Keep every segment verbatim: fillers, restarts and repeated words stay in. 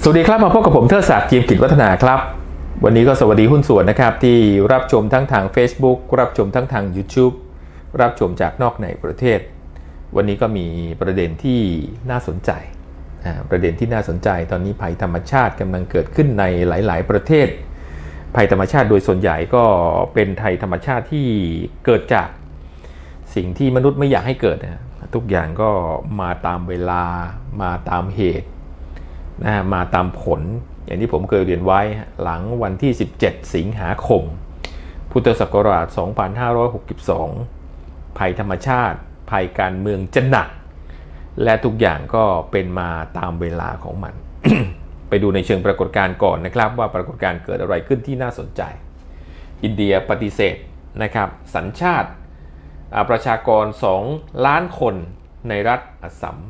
สวัสดีครับมาพบกับผมเทิดศักดิ์ จีมกิจวัฒนาครับวันนี้ก็สวัสดีหุ้นส่วนนะครับที่รับชมทั้งทาง Facebook รับชมทั้งทาง YouTube รับชมจากนอกในประเทศวันนี้ก็มีประเด็นที่น่าสนใจประเด็นที่น่าสนใจตอนนี้ภัยธรรมชาติกำลังเกิดขึ้นในหลายๆประเทศภัยธรรมชาติโดยส่วนใหญ่ก็เป็นภัยธรรมชาติที่เกิดจากสิ่งที่มนุษย์ไม่อยากให้เกิดนะทุกอย่างก็มาตามเวลามาตามเหตุนะมาตามผลอย่างที่ผมเคยเรียนไว้หลังวันที่สิบเจ็ดสิงหาคมพุทธศักราชสองพันห้าร้อยหกสิบสองภัยธรรมชาติภัยการเมืองจะหนักและทุกอย่างก็เป็นมาตามเวลาของมัน ไปดูในเชิงปรากฏการณ์ก่อนนะครับว่าปรากฏการณ์เกิดอะไรขึ้นที่น่าสนใจอินเดียปฏิเสธนะครับสัญชาติประชากรสองล้านคนในรัฐอัสสัม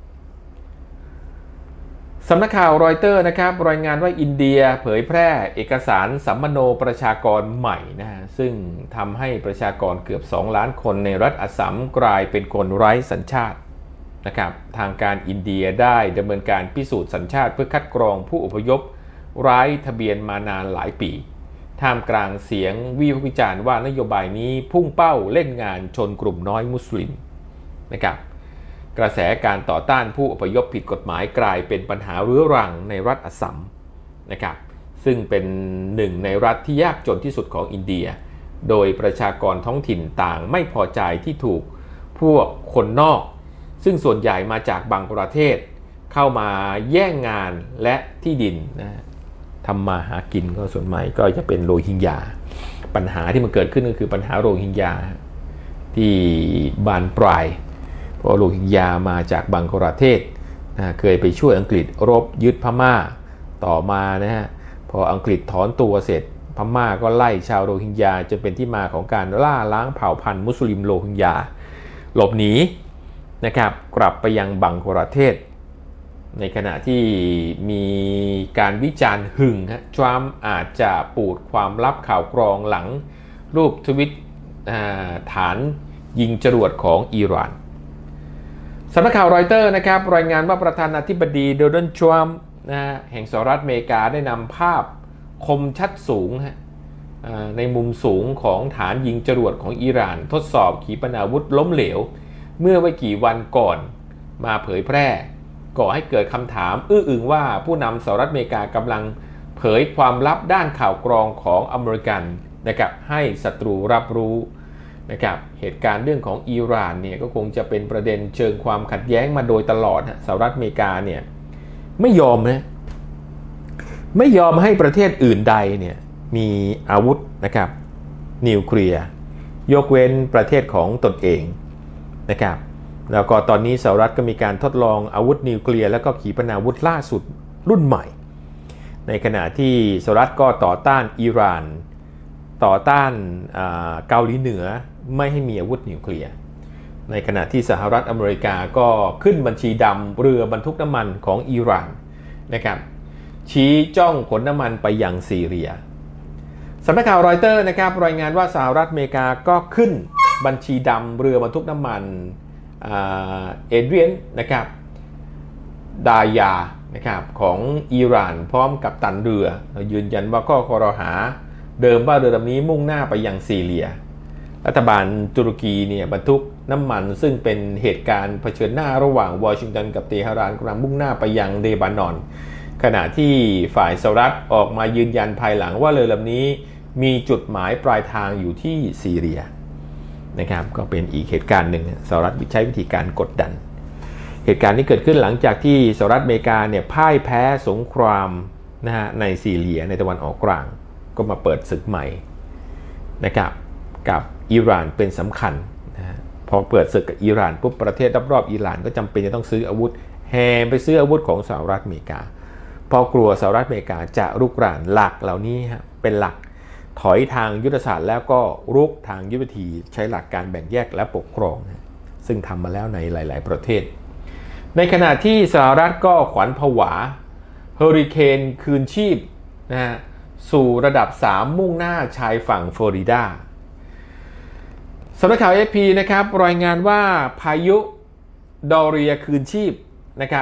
สำนักข่าวรอยเตอร์นะครับรายงานว่าอินเดียเผยแพร่เอกสารสัมมโนประชากรใหม่นะฮะซึ่งทำให้ประชากรเกือบสองล้านคนในรัฐอัสสัมกลายเป็นคนไร้สัญชาตินะครับทางการอินเดียได้ดำเนินการพิสูจน์สัญชาติเพื่อคัดกรองผู้อพยพไร้ทะเบียนมานานหลายปีท่ามกลางเสียงวิพากษ์วิจารณ์ว่านโยบายนี้พุ่งเป้าเล่นงานชนกลุ่มน้อยมุสลิมนะครับกระแสการต่อต้านผู้อพยพผิดกฎหมายกลายเป็นปัญหาเรื้อรังในรัฐอัสสัมนะครับซึ่งเป็นหนึ่งในรัฐที่ยากจนที่สุดของอินเดียโดยประชากรท้องถิ่นต่างไม่พอใจที่ถูกพวกคนนอกซึ่งส่วนใหญ่มาจากบางประเทศเข้ามาแย่งงานและที่ดินนะทำมาหากินก็ส่วนใหญ่ก็จะเป็นโรฮิงญาปัญหาที่มันเกิดขึ้นก็คือปัญหาโรฮิงญาที่บานปลายเพราะโรฮิงญามาจากบังกลาเทศนะเคยไปช่วยอังกฤษรบยึดพม่าต่อมานะฮะพออังกฤษถอนตัวเสร็จพม่าก็ไล่ชาวโรฮิงญาจนเป็นที่มาของการล่าล้างเผ่าพันธุ์มุสลิมโรฮิงญาหลบหนีนะครับกลับไปยังบังกลาเทศในขณะที่มีการวิจารณ์หึงฮะทรัมป์อาจจะปูดความลับข่าวกรองหลังรูปทวิตฐานยิงจรวดของอิหร่านสำนักข่าวรอยเตอร์นะครับรายงานว่าประธานาธิบดีโดนัลด์ทรัมป์นะแห่งสหรัฐอเมริกาได้นำภาพคมชัดสูงฮะในมุมสูงของฐานยิงจรวดของอิหร่านทดสอบขีปนาวุธล้มเหลวเมื่อไม่กี่วันก่อนมาเผยแพร่ก่อให้เกิดคำถามอื้ออึงว่าผู้นำสหรัฐอเมริกากำลังเผยความลับด้านข่าวกรองของอเมริกันนะครับให้ศัตรูรับรู้นะครับเหตุการณ์เรื่องของอิหร่านเนี่ยก็คงจะเป็นประเด็นเชิงความขัดแย้งมาโดยตลอดสหรัฐอเมริกาเนี่ยไม่ยอมนะไม่ยอมให้ประเทศอื่นใดเนี่ยมีอาวุธนะครับนิวเคลียร์ยกเว้นประเทศของตนเองนะครับแล้วก็ตอนนี้สหรัฐก็มีการทดลองอาวุธนิวเคลียร์และก็ขีปนาวุธล่าสุดรุ่นใหม่ในขณะที่สหรัฐก็ต่อต้านอิหร่านต่อต้านเกาหลีเหนือไม่ให้มีอาวุธนิวเคลียร์ในขณะที่สหรัฐอเมริกาก็ขึ้นบัญชีดำเรือบรรทุกน้ำมันของอิหร่านนะครับชี้จ้องขนน้ำมันไปยังซีเรียสำนักข่าวรอยเตอร์นะครับรายงานว่าสหรัฐอเมริกาก็ขึ้นบัญชีดำเรือบรรทุกน้ำมันเอเดรียนนะครับดายานะครับของอิหร่านพร้อมกับตันเรือยืนยันว่าข้อคอรหาเดิมว่าเรือลำนี้มุ่งหน้าไปยังซีเรียรัฐบาลตุรกีเนี่ยบรรทุกน้ำมันซึ่งเป็นเหตุการณ์เผชิญหน้าระหว่างวอชิงตันกับเตหะรานกำลังมุ่งหน้าไปยังเลบานอนขณะที่ฝ่ายสหรัฐออกมายืนยันภายหลังว่าเรือลำนี้มีจุดหมายปลายทางอยู่ที่ซีเรียนะครับก็เป็นอีกเหตุการณ์หนึ่งสหรัฐใช้วิธีการกดดันเหตุการณ์นี้เกิดขึ้นหลังจากที่สหรัฐอเมริกาเนี่ยพ่ายแพ้สงครามนะฮะในซีเรียในตะวันออกกลางก็มาเปิดศึกใหม่นะครับกับอิหร่านเป็นสำคัญนะฮะพอเปิดศึกกับอิหร่านปุ๊บประเทศรอบๆอิหร่านก็จำเป็นจะต้องซื้ออาวุธแห่ไปซื้ออาวุธของสหรัฐอเมริกาเพราะกลัวสหรัฐอเมริกาจะรุกรานหลักเหล่านี้ฮะเป็นหลักถอยทางยุทธศาสตร์แล้วก็รุกทางยุทธวิธีใช้หลักการแบ่งแยกและปกครองซึ่งทำมาแล้วในหลายๆประเทศในขณะที่สหรัฐก็ขวัญผวาเฮอริเคนคืนชีพนะฮะสู่ระดับสามมุ่งหน้าชายฝั่งฟลอริดาสำนักข่าว เอ เอฟ พี นะครับรายงานว่าพายุดอเรียคืนชีพนะครับ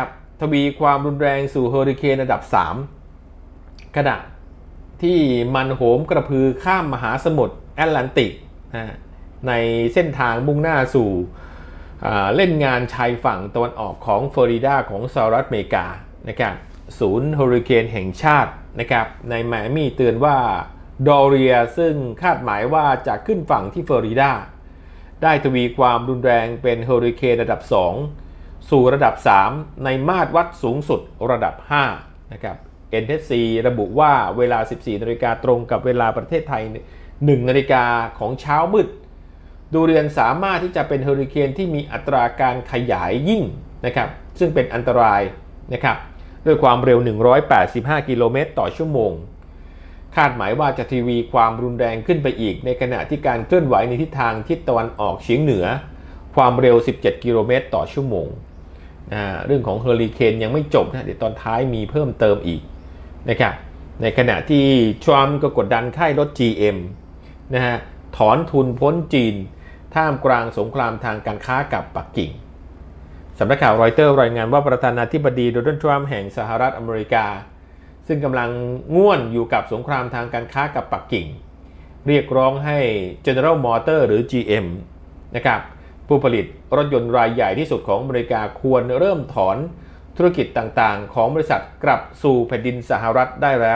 ทวีความรุนแรงสู่เฮอริเคนระดับสามขณะที่มันโหมกระพือข้ามมหาสมุทรแอตแลนติกในเส้นทางมุ่งหน้าสู่เล่นงานชายฝั่งตะวันออกของฟลอริดาของสหรัฐอเมริกานะครับศูนย์เฮอริเคนแห่งชาตินะครับในไมอามี่เตือนว่าดอเรียซึ่งคาดหมายว่าจะขึ้นฝั่งที่ฟลอริดาได้ทวีความรุนแรงเป็นเฮอริเคนระดับสองสู่ระดับสามในมาตรวัดสูงสุดระดับห้านะครับ เอ็น ที เอส ซี ระบุว่าเวลา สิบสี่นาฬิกาตรงกับเวลาประเทศไทย หนึ่งนาฬิกาของเช้ามืดดูเรียนสามารถที่จะเป็นเฮอริเคนที่มีอัตราการขยายยิ่งนะครับซึ่งเป็นอันตรายนะครับด้วยความเร็วหนึ่งร้อยแปดสิบห้ากิโลเมตรต่อชั่วโมงคาดหมายว่าจะทวีความรุนแรงขึ้นไปอีกในขณะที่การเคลื่อนไหวในทิศทางทิศตะวันออกเฉียงเหนือความเร็วสิบเจ็ดกิโลเมตรต่อชั่วโมงนะเรื่องของเฮอริเคนยังไม่จบนะเดี๋ยวตอนท้ายมีเพิ่มเติมอีกนะครับในขณะที่ทรัมป์ก็กดดันค่ายรถ จี เอ็ม นะฮะถอนทุนพ้นจีนท่ามกลางสงครามทางการค้ากับปักกิ่งสำนักข่าวรอยเตอร์รายงานว่าประธานาธิบดีโดนัลด์ทรัมป์แห่งสหรัฐอเมริกาซึ่งกำลังง่วนอยู่กับสงครามทางการค้ากับปักกิ่งเรียกร้องให้ General Motors หรือ จี เอ็ม นะครับผู้ผลิตรถยนต์รายใหญ่ที่สุดของอเมริกาควรเริ่มถอนธุรกิจต่างๆของบริษัทกลับสู่แผ่นดินสหรัฐได้แล้ว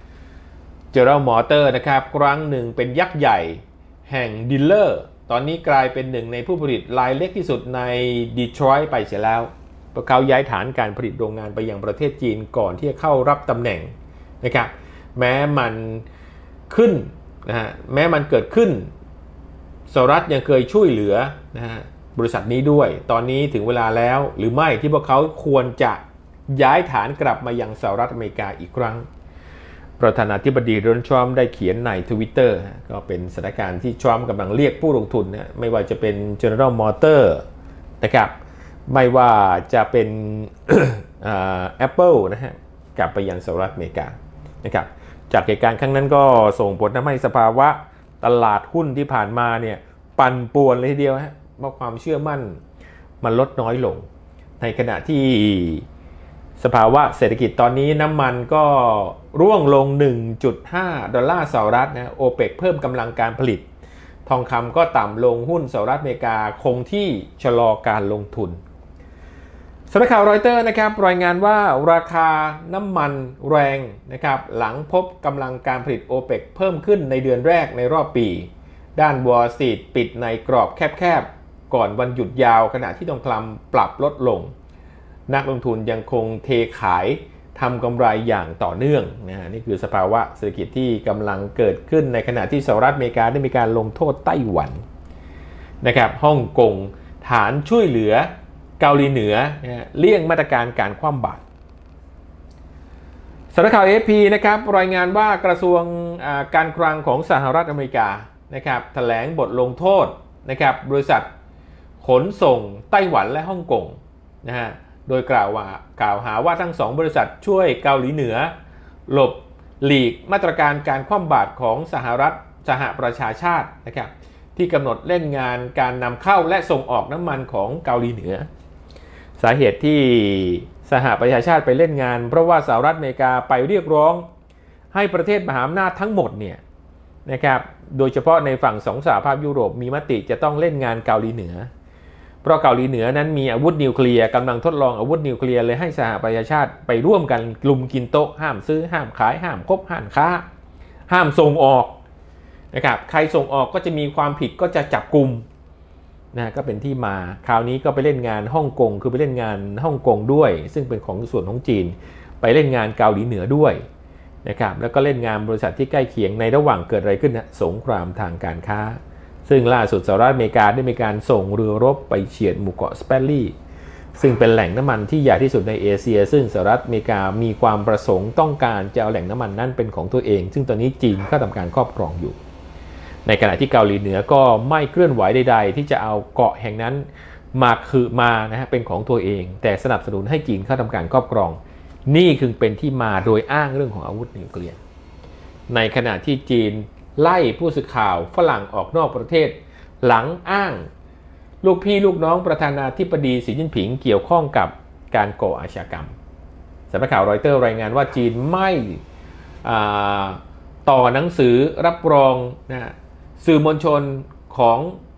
General Motors นะครับครั้งหนึ่งเป็นยักษ์ใหญ่แห่งดีลเลอร์ตอนนี้กลายเป็นหนึ่งในผู้ผลิตรายเล็กที่สุดในดีทรอยต์ไปเสียแล้วเพราะเขาย้ายฐานการผลิตโรงงานไปยังประเทศจีนก่อนที่จะเข้ารับตำแหน่งนะครับแม้มันขึ้นนะฮะแม้มันเกิดขึ้นสหรัฐยังเคยช่วยเหลือนะฮะบริษัทนี้ด้วยตอนนี้ถึงเวลาแล้วหรือไม่ที่พวกเขาควรจะย้ายฐานกลับมายังสหรัฐอเมริกาอีกครั้งประธานาธิบดีโดนัลด์ทรัมป์ได้เขียนใน Twitter ก็เป็นสถานการณ์ที่ทรัมป์กำลังเรียกผู้ลงทุนนะไม่ว่าจะเป็น General Motors นะครับไม่ว่าจะเป็น Apple นะฮะกลับไปยังสหรัฐอเมริกานะครับจากเหตุการณ์ครั้งนั้นก็ส่งผลทำให้สภาวะตลาดหุ้นที่ผ่านมาเนี่ยปั่นป่วนเลยทีเดียวฮะเพราะความเชื่อมั่นมันลดน้อยลงในขณะที่สภาวะเศรษฐกิจตอนนี้น้ำมันก็ร่วงลง หนึ่งจุดห้า ดอลลาร์สหรัฐนะโอเปกเพิ่มกำลังการผลิตทองคำก็ต่ำลงหุ้นสหรัฐอเมริกาคงที่ชะลอการลงทุนสำนักข่าวรอยเตอร์นะครับรายงานว่าราคาน้ำมันแรงนะครับหลังพบกำลังการผลิตโอเปกเพิ่มขึ้นในเดือนแรกในรอบปีด้านวอลล์สตรีทปิดในกรอบแคบๆก่อนวันหยุดยาวขณะที่ทองคำปรับลดลงนักลงทุนยังคงเทขายทำกำไรอย่างต่อเนื่องนะนี่คือสภาวะเศรษฐกิจที่กำลังเกิดขึ้นในขณะที่สหรัฐอเมริกาได้มีการลงโทษไต้หวันนะครับฮ่องกงฐานช่วยเหลือเกาหลีเหนือนะเลี่ยงมาตรการการคว่ำบาตรสำนักข่าว เอ เอฟ พี นะครับรายงานว่ากระทรวงการคลังของสหรัฐอเมริกานะครับแถลงบทลงโทษนะครับบริษัทขนส่งไต้หวันและฮ่องกงนะฮะโดยกล่าวว่ากล่าวหาว่าทั้งสองบริษัทช่วยเกาหลีเหนือหลบหลีกมาตรการการคว่ำบาตรของสหรัฐสหประชาชาตินะครับที่กำหนดเล่นงานการนำเข้าและส่งออกน้ำมันของเกาหลีเหนือสาเหตุที่สหประชาชาติไปเล่นงานเพราะว่าสหรัฐอเมริกาไปเรียกร้องให้ประเทศมหาอำนาจทั้งหมดเนี่ยนะครับโดยเฉพาะในฝั่งสองสหภาพยุโรปมีมติจะต้องเล่นงานเกาหลีเหนือเพราะเกาหลีเหนือนั้นมีอาวุธนิวเคลียร์กำลังทดลองอาวุธนิวเคลียร์เลยให้สหประชาชาติไปร่วมกันกลุ่มกินโต๊ะห้ามซื้อห้ามขายห้ามคบห้ามค้าห้ามส่งออกนะครับใครส่งออกก็จะมีความผิดก็จะจับกุมนะก็เป็นที่มาคราวนี้ก็ไปเล่นงานฮ่องกงคือไปเล่นงานฮ่องกงด้วยซึ่งเป็นของส่วนของจีนไปเล่นงานเกาหลีเหนือด้วยนะครับแล้วก็เล่นงานบริษัทที่ใกล้เคียงในระหว่างเกิดอะไรขึ้นนะสงครามทางการค้าซึ่งล่าสุดสหรัฐอเมริกาได้มีการส่งเรือรบไปเฉียดหมู่เกาะสเปรลี่ซึ่งเป็นแหล่งน้ำมันที่ใหญ่ที่สุดในเอเชียซึ่งสหรัฐอเมริกามีความประสงค์ต้องการจะเอาแหล่งน้ำมันนั้นเป็นของตัวเองซึ่งตอนนี้จีนก็ทำการครอบครองอยู่ในขณะที่เกาหลีเหนือก็ไม่เคลื่อนไหวใดๆที่จะเอาเกาะแห่งนั้นมาคือมานะฮะเป็นของตัวเองแต่สนับสนุนให้จีนเข้าทำการครอบครองนี่คือเป็นที่มาโดยอ้างเรื่องของอาวุธนิวเคลียร์ในขณะที่จีนไล่ผู้สื่อข่าวฝรั่งออกนอกประเทศหลังอ้างลูกพี่ลูกน้องประธานาธิบดีสีจิ้นผิงเกี่ยวข้องกับการก่ออาชญากรรมสำนักข่าวรอยเตอร์รายงานว่าจีนไม่ต่อหนังสือรับรองนะสื่อมวลชนของ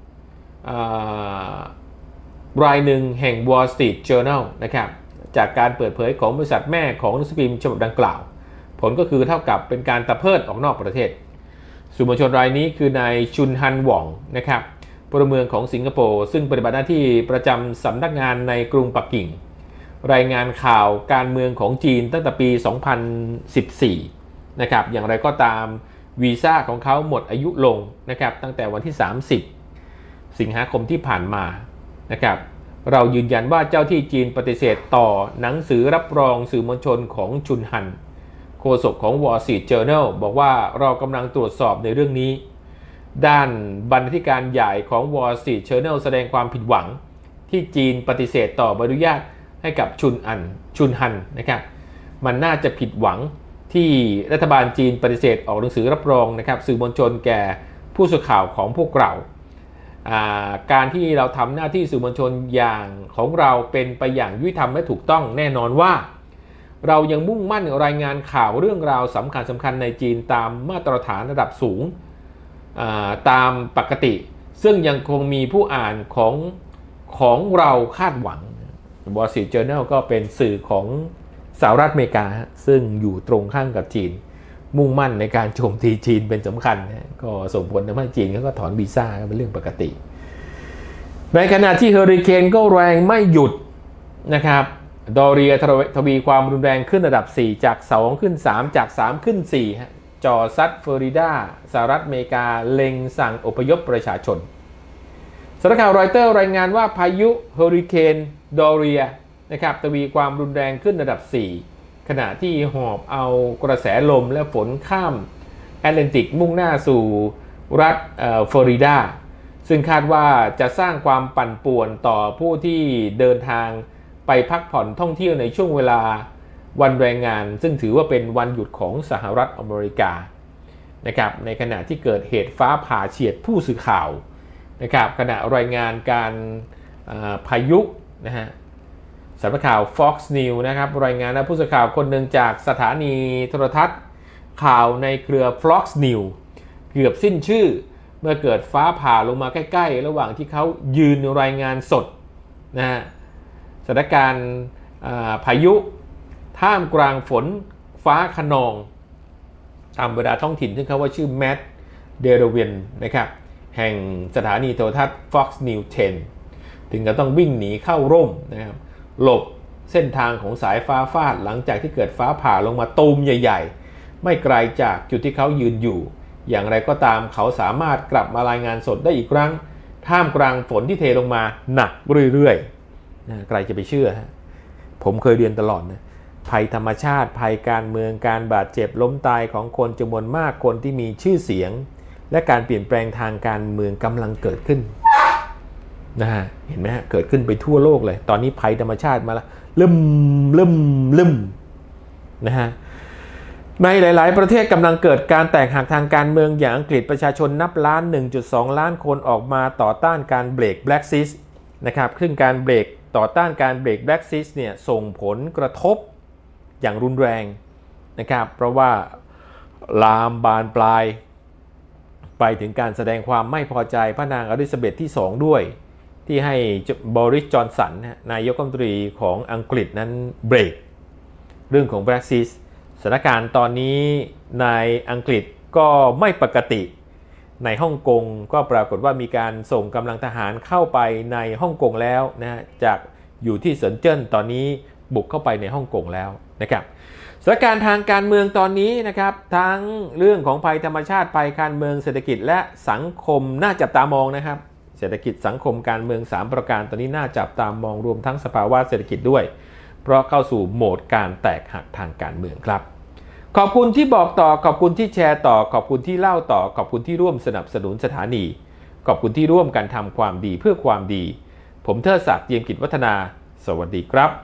รายหนึ่งแห่ง Wall Street Journal นะครับจากการเปิดเผยของบริษัทแม่ของหนังสือพิมพ์ฉบับดังกล่าวผลก็คือเท่ากับเป็นการตะเพิดออกนอกประเทศสื่อมวลชนรายนี้คือนายชุนฮันหว่องนะครับพลเมืองของสิงคโปร์ซึ่งปฏิบัติหน้าที่ประจำสำนักงานในกรุงปักกิ่งรายงานข่าวการเมืองของจีนตั้งแต่ปี สองพันสิบสี่ นะครับอย่างไรก็ตามวีซ่าของเขาหมดอายุลงนะครับตั้งแต่วันที่ สามสิบ สิงหาคมที่ผ่านมานะครับเรายืนยันว่าเจ้าที่จีนปฏิเสธต่อหนังสือรับรองสื่อมวลชนของชุนฮันโฆษกของ Wall Street Journal บอกว่าเรากำลังตรวจสอบในเรื่องนี้ด้านบรรณาธิการใหญ่ของ Wall Street Journal แสดงความผิดหวังที่จีนปฏิเสธต่อใบอนุญาตให้กับชุนอันชุนฮันนะครับมันน่าจะผิดหวังที่รัฐบาลจีนปฏิเสธออกหนังสือรับรองนะครับสื่อมวลชนแก่ผู้สื่อข่าวของพวกเราการที่เราทำหน้าที่สื่อมวลชนอย่างของเราเป็นไปอย่างยุติธรรมและถูกต้องแน่นอนว่าเรายังมุ่งมั่นรายงานข่าวเรื่องราวสำคัญสำคัญในจีนตามมาตรฐานระดับสูงตามปกติซึ่งยังคงมีผู้อ่านของของเราคาดหวัง Wall Street Journal ก็เป็นสื่อของสหรัฐอเมริกาซึ่งอยู่ตรงข้ามกับจีนมุ่งมั่นในการโจมตีจีนเป็นสำคัญก็ส่งผลทำให้จีนเขาก็ถอนวีซ่าเป็นเรื่องปกติในขณะที่เฮอริเคนก็แรงไม่หยุดนะครับดอเรียทวีความรุนแรงขึ้นระดับสี่จากสองขึ้นสามจากสามขึ้นสี่ฮะจ่อซัดฟลอริดาสหรัฐอเมริกาเล็งสั่งอพยพประชาชนสำนักข่าวรอยเตอร์รายงานว่าพายุเฮอริเคนดอเรียนะครับทวีความรุนแรงขึ้นระดับสี่ขณะที่หอบเอากระแสลมและฝนข้ามแอตแลนติกมุ่งหน้าสู่รัฐฟลอริดาซึ่งคาดว่าจะสร้างความปั่นป่วนต่อผู้ที่เดินทางไปพักผ่อนท่องเที่ยวในช่วงเวลาวันแรงงานซึ่งถือว่าเป็นวันหยุดของสหรัฐอเมริกานะครับในขณะที่เกิดเหตุฟ้าผ่าเฉียดผู้สื่อข่าวนะครับขณะรายงานการพายุนะฮะสำนักข่าว Fox News นะครับรายงานว่าผู้สื่อข่าวคนหนึ่งจากสถานีโทรทัศน์ข่าวในเครือ Fox News เกือบสิ้นชื่อเมื่อเกิดฟ้าผ่าลงมาใกล้ๆระหว่างที่เขายืนรายงานสดนะฮะสถานการณ์พายุท่ามกลางฝนฟ้าคะนองตามเวลาท้องถิ่นซึ่งเขาว่าชื่อแมตต์เดเรเวนนะครับแห่งสถานีโทรทัศน์ Fox News สิบถึงกับต้องวิ่งหนีเข้าร่มนะครับหลบเส้นทางของสายฟ้าฟาดหลังจากที่เกิดฟ้าผ่าลงมาตูมใหญ่ๆไม่ไกลจากจุดที่เขายืนอยู่อย่างไรก็ตามเขาสามารถกลับมารายงานสดได้อีกครั้งท่ามกลางฝนที่เทลงมาหนักเรื่อยๆนะใครจะไปเชื่อฮะผมเคยเรียนตลอดนะภัยธรรมชาติภัยการเมืองการบาดเจ็บล้มตายของคนจำนวนมากคนที่มีชื่อเสียงและการเปลี่ยนแปลงทางการเมืองกำลังเกิดขึ้นนะฮะเห็นไหมฮะเกิดขึ้นไปทั่วโลกเลยตอนนี้ภัยธรรมชาติมาแล้วลึมลึมลึมนะฮะในหลายๆประเทศกำลังเกิดการแตกหักทางการเมืองอย่างอังกฤษประชาชนนับล้าน หนึ่งจุดสอง ล้านคนออกมาต่อต้านการเบรก Brexit นะครับซึ่งการเบรกต่อต้านการเบรก Brexit เนี่ยส่งผลกระทบอย่างรุนแรงนะครับเพราะว่าลามบานปลายไปถึงการแสดงความไม่พอใจพระนางอลิซาเบธที่สองด้วยที่ให้บริส จอนสันนายกรัฐมนตรีของอังกฤษนั้นเบรกเรื่องของ Brexit สถานการณ์ตอนนี้ในอังกฤษก็ไม่ปกติในฮ่องกงก็ปรากฏว่ามีการส่งกำลังทหารเข้าไปในฮ่องกงแล้วนะจากอยู่ที่เซินเจิ้นตอนนี้บุกเข้าไปในฮ่องกงแล้วนะครับสถานการณ์ทางการเมืองตอนนี้นะครับทั้งเรื่องของภัยธรรมชาติภัยการเมืองเศรษฐกิจและสังคมน่าจับตามองนะครับเศรษฐกิจสังคมการเมืองสามประการตอนนี้น่าจับตามองรวมทั้งสภาวะเศรษฐกิจด้วยเพราะเข้าสู่โหมดการแตกหักทางการเมืองครับขอบคุณที่บอกต่อขอบคุณที่แชร์ต่อขอบคุณที่เล่าต่อขอบคุณที่ร่วมสนับสนุนสถานีขอบคุณที่ร่วมกันทำความดีเพื่อความดีผมเทิดศักดิ์ เจียมกิจวัฒนาสวัสดีครับ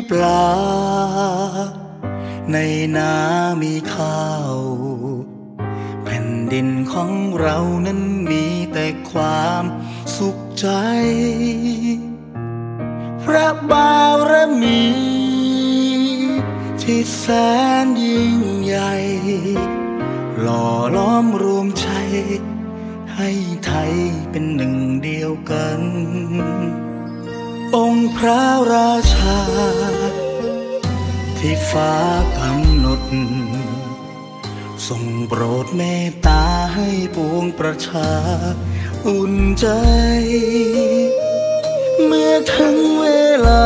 ปลาในนามีข้าวแผ่นดินของเรานั้นมีแต่ความสุขใจพระบารมีที่แสนยิ่งใหญ่หล่อล้อมรวมใจให้ไทยเป็นหนึ่งเดียวกันองค์พระราชาที่ฟ้ากำหนดทรงโปรดเมตตาให้ปวงประชาอุ่นใจเมื่อถึงเวลา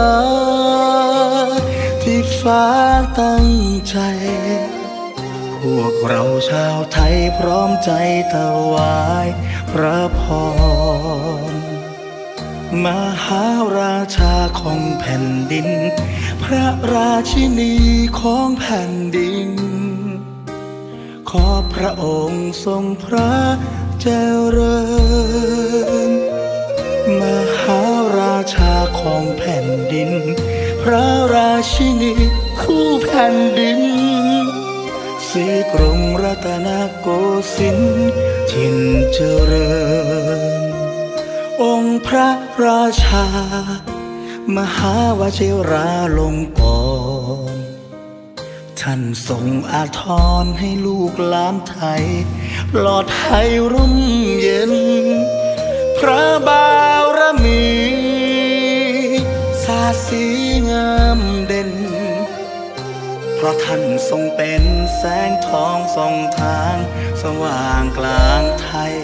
ที่ฟ้าตั้งใจพวกเราชาวไทยพร้อมใจถวายพระพรมหาราชาของแผ่นดินพระราชินีของแผ่นดินขอพระองค์ทรงพระเจริญมหาราชาของแผ่นดินพระราชินีคู่แผ่นดินศรีกรุงรัตนโกสินทร์ถิ่นเจริญองค์พระราชามหาวชิราลงกรณ์ท่านทรงอาทรให้ลูกหลานไทยปลอดภัยร่มเย็นพระบารมีสาดสีงามเด่นเพราะท่านทรงเป็นแสงทองส่องทางสว่างกลางไทย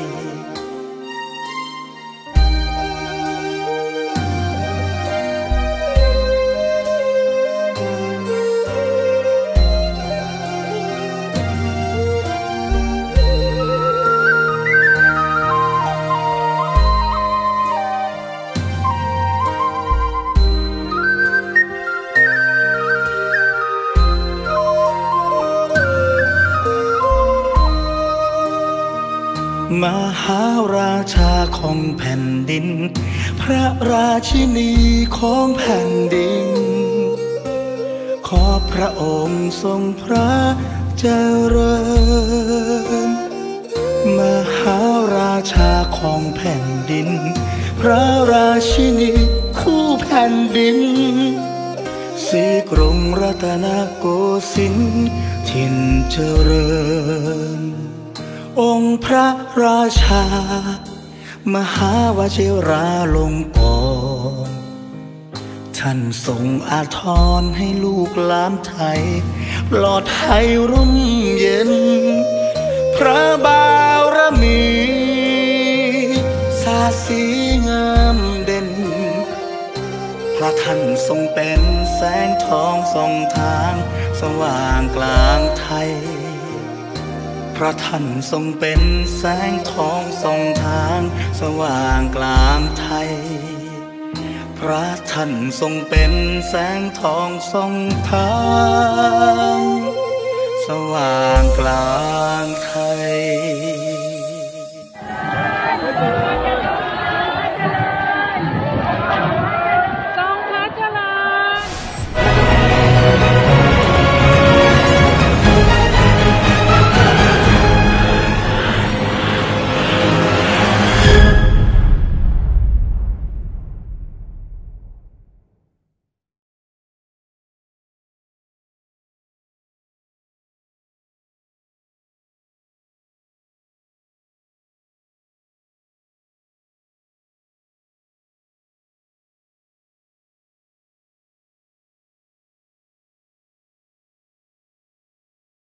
มหาราชาของแผ่นดินพระราชินีของแผ่นดินขอพระองค์ทรงพระเจริญมหาราชาของแผ่นดินพระราชินีคู่แผ่นดินศรีกรุงรัตนโกสินทร์ถิ่นเจริญองค์พระราชามหาวชิราลงกรณ์ท่านทรงอาทรให้ลูกหลานไทยปลอดภัยร่มเย็นพระบารมีสาดสีงามเด่นเพราะท่านทรงเป็นแสงทองส่องทางสว่างกลางไทยเพราะท่านทรงเป็นแสงทองส่องทางสว่างกลางไทยพระท่านทรงเป็นแสงทองส่องทางสว่างกลางไทย